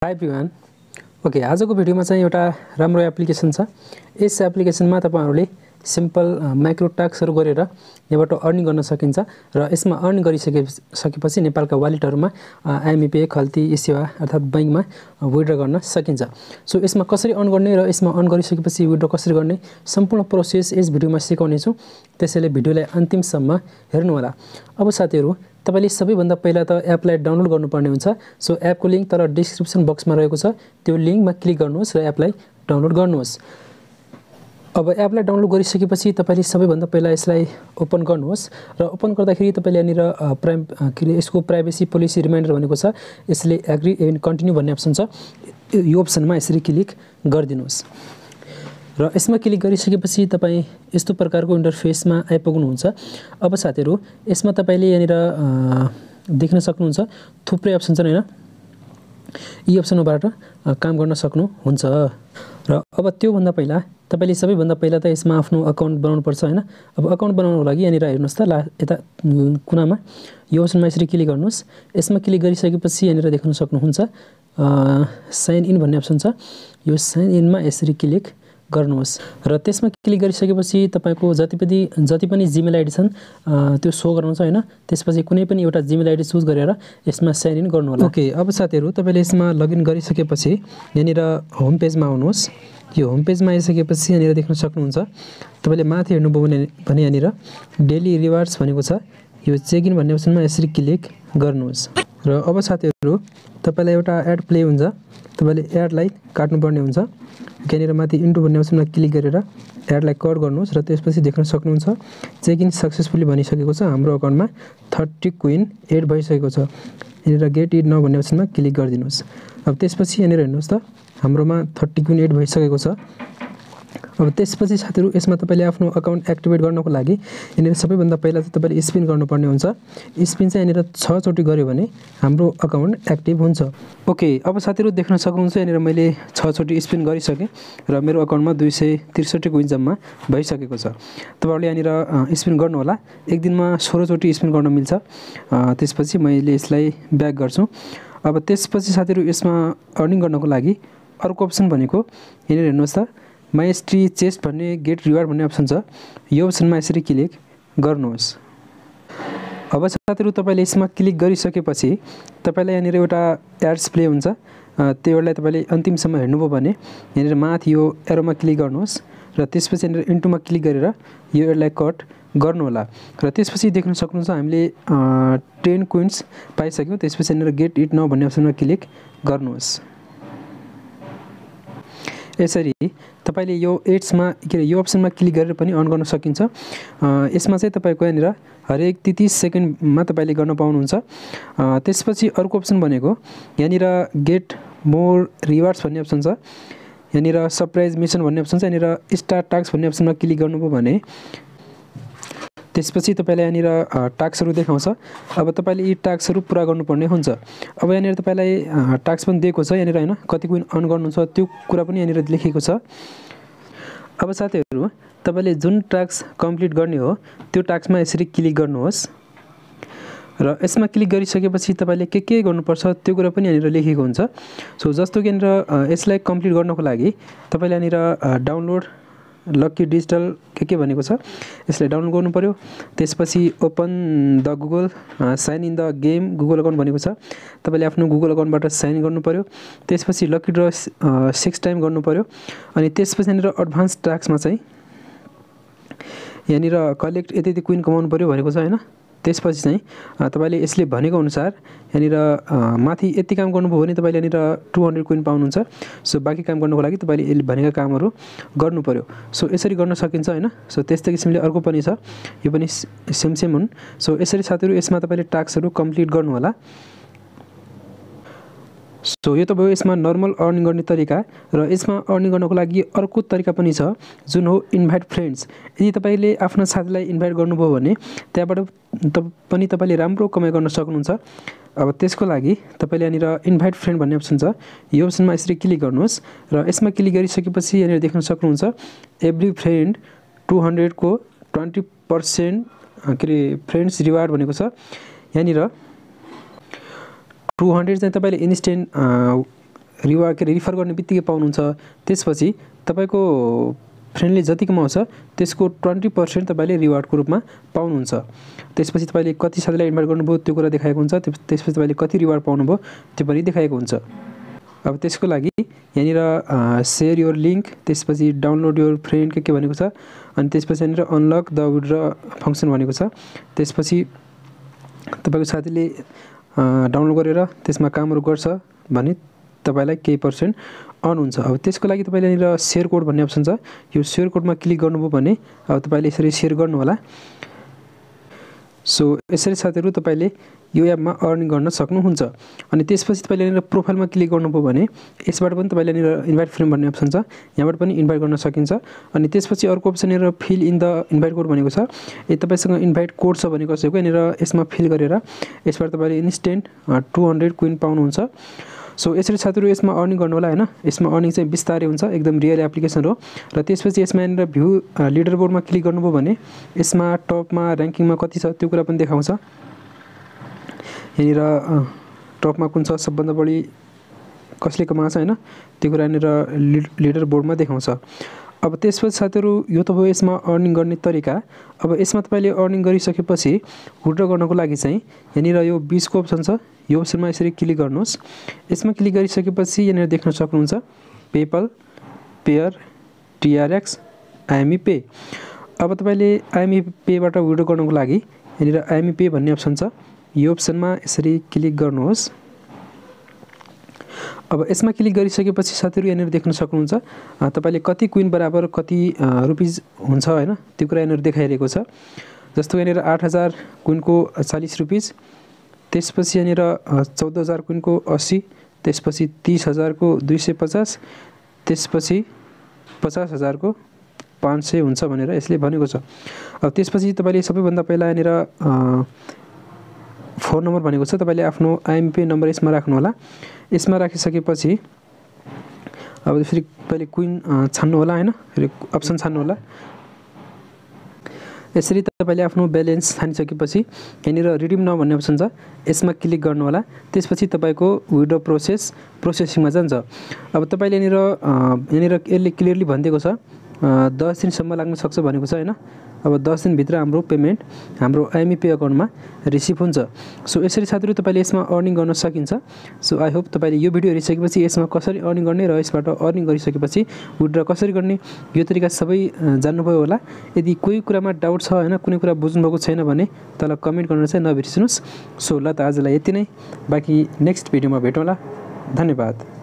High everyone. Okay, आजको भिडियोमा चाहिँ एउटा राम्रो एप्लिकेसन छ। यस एप्लिकेसनमा तपाईहरुले सिम्पल माइक्रो टास्कहरु गरेर यहाँबाट अर्निङ गर्न सकिन्छ र यसमा अर्न गरिसकेपछि नेपालका वालेटहरुमा आइएमपी खल्ती सेवा अर्थात बैंकमा विथड्र गर्न सकिन्छ। सो यसमा कसरी अर्न गर्ने र यसमा अर्न गरिसकेपछि विथड्र कसरी गर्ने सम्पूर्ण प्रोसेस यस भिडियोमा सिकाउने छु। त्यसैले भिडियोलाई अन्तिमसम्म हेर्नु होला। अब साथीहरु, तपाईले सबैभन्दा पहिला त एपलाई डाउनलोड गर्नुपर्ने हुन्छ। सो एपको लिंक तल डिस्क्रिप्सन बक्समा रहेको छ, त्यो लिंकमा क्लिक गर्नुहोस् र एपलाई डाउनलोड गर्नुहोस्। अब एपलाई डाउनलोड गरिसकेपछि तपाईले सबैभन्दा पहिला यसलाई ओपन गर्नुहोस् र ओपन गर्दाखेरि तपाईले यहाँनिर यसको प्राइभेसी पोलिसी रिमाइन्डर भनेको छ। यसले एग्री एन्ड कन्टिन्यू भन्ने अप्सन छ, यो अप्सनमा यसरी क्लिक गरिदिनुहोस् र यसमा क्लिक गरिसकेपछि तपाई यस्तो प्रकारको इन्टरफेसमा आइपुग्नुहुन्छ। अब साथीहरु, यसमा तपाईले यहाँनिर देख्न सक्नुहुन्छ थुप्रै अप्सन छन् हैन। यी अप्सनबाट काम गर्न सक्नुहुन्छ र अब त्यो भन्दा पहिला तपाईले सबैभन्दा पहिला त यसमा आफ्नो अकाउन्ट बनाउनु पर्छ हैन। अब अकाउन्ट बनाउनको लागि यहाँनिर हेर्नुस् त यता कुनामा यो अप्सनमा यसरी क्लिक गर्नुस्। यसमा क्लिक गरिसकेपछि यहाँनिर देख्न सक्नुहुन्छ साइन इन भन्ने अप्सन छ। यो साइन इनमा यसरी क्लिक गर्नुहोस् र त्यसमा क्लिक गरिसकेपछि तपाईको जति पनि जीमेल आइडी छन् त्यो सो गराउँछ हैन। त्यसपछि कुनै पनि एउटा जीमेल आइडी चुज गरेर यसमा साइन इन गर्नु होला। ओके, अब साथीहरु, तपाईले यसमा लगइन गरिसकेपछि यहाँनिर होम पेजमा आउनुहोस्। यो होम पेजमा आइसकेपछि यहाँनिर देख्न सक्नुहुन्छ तपाईले माथि हेर्नुभयो भने यहाँनिर डेली रिवार्ड्स भनेको छ। यो चेक इन भन्ने अप्सनमा यसरी क्लिक गर्नुहोस् र अब साथीहरु, तपाईलाई एउटा एड प्ले हुन्छ। तपाईले एडलाई काट्नुपर्ने हुन्छ। यहाँनिर माथि इन्टु भन्ने अप्सनमा क्लिक गरेर एडलाई कट गर्नुहोस् र त्यसपछि देख्न सक्नुहुन्छ चेक इन सक्सेसफुली भनिसकेको छ। हाम्रो अकाउन्टमा 30 कोइन एड भइसकेको छ। यहाँनिर गेट इट नाउ भन्ने अप्सनमा क्लिक गरिदिनुहोस्। अब त्यसपछि यहाँनिर हेर्नुहोस् त हाम्रोमा 30 कोइन एड भइसकेको छ। अब त्यसपछि साथीहरु, यसमा तपाईले आफ्नो अकाउन्ट एक्टिभेट गर्नको लागि यहाँनिर सबैभन्दा पहिला चाहिँ तपाईले स्पिन गर्नुपर्ने हुन्छ। स्पिन चाहिँ यहाँनिर 6 चोटी गर्यो भने हाम्रो अकाउन्ट एक्टिभ हुन्छ। ओके, अब साथीहरु देख्न सक्नुहुन्छ यहाँनिर मैले 6 चोटी स्पिन गरिसके र मेरो अकाउन्टमा 263 कोइन जम्मा भइसकेको छ। तपाईहरुले यहाँनिर स्पिन गर्नु होला। एक दिनमा 16 चोटी स्पिन गर्न मिल्छ। त्यसपछि मैले यसलाई ब्याक गर्छु। अब त्यसपछि साथीहरु, यसमा अर्निङ गर्नको लागि अर्को अप्सन भनेको यहाँनिर हेर्नुहोस् त माइस्ट्री चेस्ट भन्ने गेट रिवार्ड भन्ने अप्सन छ। यो अप्सनमा यसरी क्लिक गर्नुहोस्। अब साथीहरु, तपाईले यसमा क्लिक गरिसकेपछि तपाईलाई यहाँनिर एउटा एड्स प्ले हुन्छ। त्यसलाई तपाईले अन्तिमसम्म हेर्नुभयो भने यहाँनिर माथि यो एरोमा क्लिक गर्नुहोस् र त्यसपछि यहाँनिर इन्टुमा क्लिक गरेर यो एडलाई कट गर्नु होला र त्यसपछि देख्न सक्नुहुन्छ हामीले 10 कोइन्स पाइसक्यौं। त्यसपछि यहाँनिर गेट इट नाउ भन्ने अप्सनमा क्लिक गर्नुहोस्। यसरी तपाईले यो एड्समा यो अप्सनमा क्लिक गरेर पनि अर्न गर्न सकिन्छ। यसमा चाहिँ तपाईको यहाँनिर हरेक 30 सेकेन्डमा तपाईले गर्न पाउनुहुन्छ। त्यसपछि अर्को अप्सन भनेको यहाँनिर गेट मोर रिवार्ड्स भन्ने अप्सन छ। यहाँनिर सरप्राइज मिसन भन्ने अप्सन छ। यहाँनिर स्टार्ट टास्क भन्ने अप्सनमा क्लिक गर्नुभयो भने त्यसपछि तपाईलाई यहाँनिर टास्कहरु देखाउँछ। अब तपाईले यी टास्कहरु पूरा गर्नुपर्ने हुन्छ। अब यहाँनिर तपाईलाई टास्क पनि दिएको छ यहाँनिर हैन, कति कोइन अर्न गर्नुहुन्छ त्यो कुरा पनि यहाँनिर लेखेको छ। अब साथीहरु, तपाईले जुन टास्क कम्प्लिट गर्ने हो त्यो टास्कमा यसरी क्लिक गर्नुहोस् र यसमा क्लिक गरिसकेपछि तपाईले के गर्नुपर्छ त्यो कुरा पनि यहाँनिर लेखेको हुन्छ। सो जस्तो कि यहाँनिर यसलाई कम्प्लिट गर्नको लागि तपाईले यहाँनिर डाउनलोड लकी डिजिटल के भनेको छ, यसलाई डाउनलोड गर्नु पर्यो। त्यसपछि open the Google sign in the game Google account भनेको छ। तपाईले आफ्नो गुगल अकाउन्टबाट साइन इन गर्नु पर्यो। त्यसपछि लकी ड्र 6 टाइम गर्नु पर्यो। अनि त्यसपछि यहाँनिर एडभान्स टास्कमा चाहिँ यहाँनिर कलेक्ट यति कोइन कमाउनु पर्यो भनेको छ हैन। त्यसपछि चाहिँ तपाईले यसले भनेको अनुसार यहाँनिर माथि यति काम गर्नुभयो भने तपाईले यहाँनिर 200 कोइन पाउनुहुन्छ। सो बाँकी काम गर्नको लागि तपाईले यसले भनेका कामहरु गर्नु पर्यो। सो यसरी गर्न सकिन्छ हैन। सो त्यस्तै किसिमले अर्को पनि छ, यो पनि सेम हुन्। सो यसरी साथीहरु, यसमा तपाईले टास्कहरु कम्प्लिट गर्नु होला। सो यो त भयो यसमा नर्मल अर्निङ गर्ने तरिका र यसमा अर्निङ गर्नको लागि अर्को तरिका पनि छ जुन हो इन्भाइट फ्रेन्ड्स। यदि तपाईले आफ्नो साथीलाई इन्भाइट गर्नुभयो भने त्यहाँबाट पनि तपाईले राम्रो कमाइ गर्न सक्नुहुन्छ। अब त्यसको लागि तपाईले यहाँनिर इन्भाइट फ्रेन्ड भन्ने अप्सन छ। यो अप्सनमा यसरी क्लिक गर्नुहोस् र यसमा क्लिक गरिसकेपछि यहाँनिर देख्न सक्नुहुन्छ एभ्री फ्रेन्ड 200 को 20% फ्रेन्ड्स रिवार्ड भनेको छ। यहाँनिर 200 चाहिँ तपाईले इन्स्टेन्ट रिफर गर्ने बित्तिकै पाउनुहुन्छ। त्यसपछि तपाईँको फ्रेन्डले जति कमाउँछ त्यसको 20% तपाईँले रिवार्डको रूपमा पाउनुहुन्छ। त्यसपछि तपाईँले कति साथीलाई इन्भाइट गर्नुभयो त्यो कुरा देखाएको हुन्छ। त्यसपछि तपाईँले कति रिवार्ड पाउनुभयो त्यो पनि देखाएको हुन्छ। अब त्यसको लागि यहाँनिर सेयर योर लिङ्क, त्यसपछि डाउनलोड योर फ्रेन्ड के भनेको छ, अनि त्यसपछि यहाँनिर अनलक द विथड्र फङ्सन भनेको छ। त्यसपछि तपाईँको साथीले डाउनलोड गरेर त्यसमा कामहरू गर्छ भने तपाईँलाई केही % अर्न हुन्छ। अब त्यसको लागि तपाईँले यहाँनिर सेयर कोड भन्ने अप्सन छ, यो सेयर कोडमा क्लिक गर्नुभयो भने अब तपाईँले यसरी सेयर गर्नु होला। सो यसरी साथीहरू तपाईँले यो एपमा अर्निङ गर्न सक्नुहुन्छ। अनि त्यसपछि तपाईँले यहाँनिर प्रोफाइलमा क्लिक गर्नुभयो भने यसबाट पनि तपाईँले यहाँनिर इन्भाइट फ्रेन्ड भन्ने अप्सन छ, यहाँबाट पनि इन्भाइट गर्न सकिन्छ। अनि त्यसपछि अर्को अप्सन यहाँनिर fill in the invite code भनेको छ। तपाईँसँग इन्भाइट कोड छ भने कसैको यहाँनिर यसमा फिल गरेर यसबाट तपाईँले इन्स्टेन्ट 200 क्विन पाउनुहुन्छ। सो यसरी साथीहरू यसमा अर्निङ गर्नु होला हैन। यसमा अर्निङ चाहिँ बिस्तारै हुन्छ, एकदम रियल एप्लिकेसन हो। र त्यसपछि यसमा यहाँनिर भ्यू लिडर बोर्डमा क्लिक गर्नुभयो भने यसमा टपमा र्याङ्किङमा कति छ त्यो कुरा पनि देखाउँछ। यहाँनिर टपमा कुन छ, सबभन्दा बढी कसले कमाएको छ हैन, त्यो कुरा यहाँनिर लिडर बोर्डमा देखाउँछ। अब त्यसपछि साथीहरू यो त भयो यसमा अर्निङ गर्ने तरिका। अब यसमा तपाईँले अर्निङ गरिसकेपछि विथड्र गर्नको लागि चाहिँ यहाँनिर यो 20 को अप्सन छ, यो अप्सनमा यसरी क्लिक गर्नुहोस्। यसमा क्लिक गरिसकेपछि यहाँनिर देख्न सक्नुहुन्छ PayPal, Payeer, TRX, IME pay. अब तपाईँले IME पेबाट विथड्र गर्नको लागि यहाँनिर IME पे भन्ने अप्सन छ, यो अप्सनमा यसरी क्लिक गर्नुहोस्। अब यसमा क्लिक गरिसकेपछि साथीहरू यहाँनिर देख्न सक्नुहुन्छ तपाईँले कति क्विन बराबर कति रुपिज हुन्छ हैन, त्यो कुरा यहाँनिर देखाइरहेको छ। जस्तो यहाँनिर 8000 क्विनको 40 रुपिज, त्यसपछि यहाँनिर 14000 क्विनको 80, त्यसपछि 30000 को 250, त्यसपछि 50000 को 500 हुन्छ भनेर यसले भनेको छ। अब त्यसपछि तपाईँले सबैभन्दा पहिला यहाँनिर फोन नम्बर भनेको छ, तपाईँले आफ्नो IME पे नम्बर यसमा राख्नु होला। यसमा राखिसकेपछि अब फेरि तपाईँले क्विन छान्नु होला हैन, फेरि अप्सन छान्नु होला। यसरी तपाईँले आफ्नो ब्यालेन्स छानिसकेपछि यहाँनिर रिडिम नाउ भन्ने अप्सन छ, यसमा क्लिक गर्नु होला। त्यसपछि तपाईँको विथड्र प्रोसेसिङमा जान्छ। अब तपाईँले यहाँनिर यसले क्लियरली भनिदिएको छ 10 दिनसम्म लाग्न सक्छ भनेको छ हैन। अब 10 दिनभित्र हाम्रो पेमेन्ट हाम्रो IME पे अकाउन्टमा रिसिभ हुन्छ। सो यसरी साथीहरू तपाईँले यसमा अर्निङ गर्न सकिन्छ। सो आई होप तपाईँले यो भिडियो हेरिसकेपछि यसमा कसरी अर्निङ गर्ने र यसबाट अर्निङ गरिसकेपछि विथड्र कसरी गर्ने यो तरिका सबै जान्नुभयो होला। यदि कोही कुरामा डाउट छ हैन, कुनै कुरा बुझ्नुभएको छैन भने तल कमेन्ट गर्न चाहिँ नबिर्सिनुस्। सो ल त आजलाई यति नै, बाँकी नेक्स्ट भिडियोमा भेटौँला। धन्यवाद।